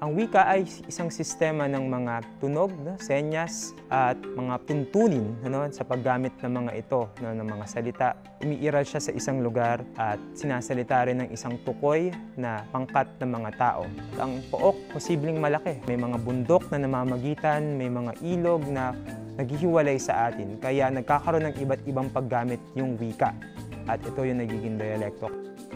Ang wika ay isang sistema ng mga tunog, senyas at mga tuntunin sa paggamit ng mga ito, ng mga salita. Umiiral siya sa isang lugar at sinasalita rin ng isang tukoy na pangkat ng mga tao. Ang pook, posibleng malaki. May mga bundok na namamagitan, may mga ilog na naghihiwalay sa atin. Kaya nagkakaroon ng iba't ibang paggamit yung wika. At ito yung nagiging dialekto.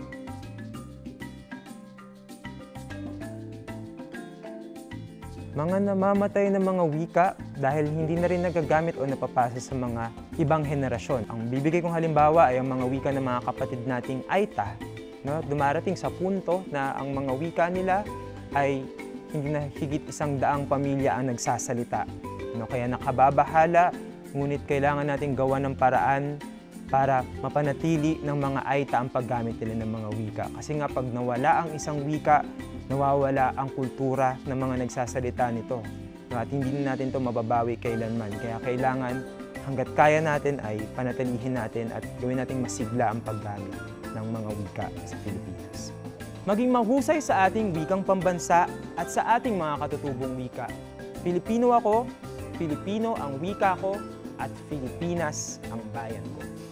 Mga namamatay na mga wika dahil hindi na rin nagagamit o napapasa sa mga ibang henerasyon. Ang bibigay kong halimbawa ay ang mga wika ng mga kapatid nating Aita. Dumarating sa punto na ang mga wika nila ay hindi na higit 100 pamilya ang nagsasalita. Kaya nakababahala, ngunit kailangan nating gawa ng paraan para mapanatili ng mga Aita ang paggamit nila ng mga wika. Kasi nga pag nawala ang isang wika, nawawala ang kultura ng mga nagsasalita nito. At hindi natin ito mababawi kailanman. Kaya kailangan hanggat kaya natin ay panatilihin natin at gawin nating masigla ang paggamit ng mga wika sa Pilipinas. Maging mahusay sa ating wikang pambansa at sa ating mga katutubong wika. Pilipino ako, Pilipino ang wika ko, at Pilipinas ang bayan ko.